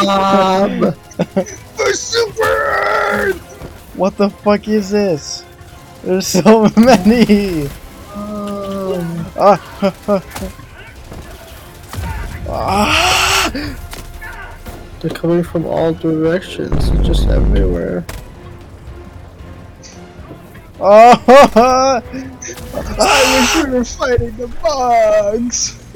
Bob! The super! What the fuck is this? There's so many! They're coming from all directions, they're just everywhere. Oh! I wish we were fighting the bugs!